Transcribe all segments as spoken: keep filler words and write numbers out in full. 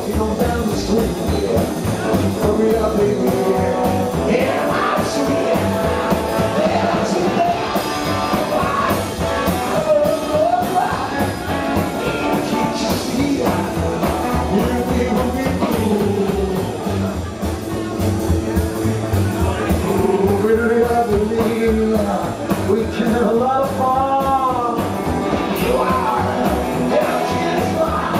walking on down the street. Hurry up, baby. Yeah, I'm sweet. Yeah, I'm sweet. Can't you see? We'll be, we'll be cool. Really, I believe we can have a lot of fun. You are, yeah, she's fine.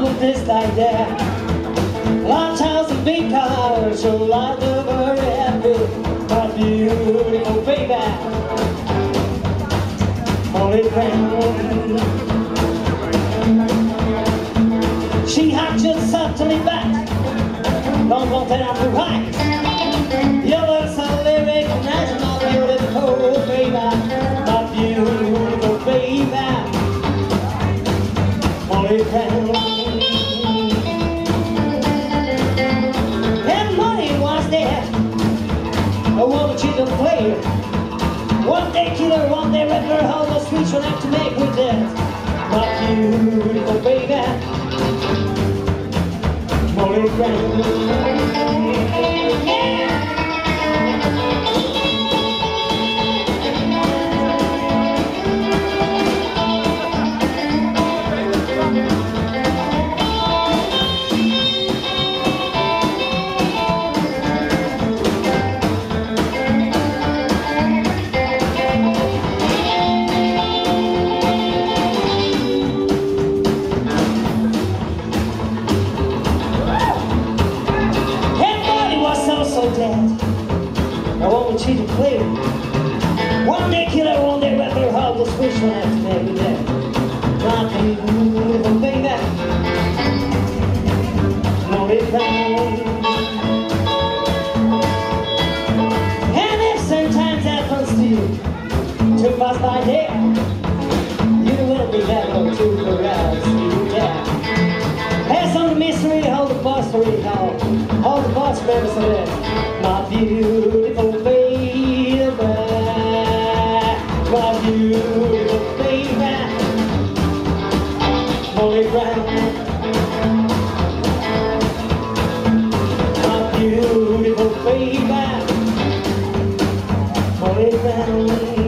with this like that. Large house and big cars, so light over happy. My beautiful baby, Molly Brown. She had just subtly back, don't want that up to right. You're so lyric, that's my beautiful baby, my beautiful baby, Molly Brown. And money was there, I wanted you to play. One day killer, one day rapper, how the streets will have to make with that. My beautiful baby, Molly Brown. I want you to play. One day killer, one day rapper, how the switch will have to make with that. My beautiful baby, Molly Brown. And if sometimes happens to you to pass by there, you will be able to harass you there. Pass on the mystery, hold the boss to recall. All the boss members of it. My beautiful baby, my beautiful baby, Molly Brown. My beautiful baby, Molly Brown.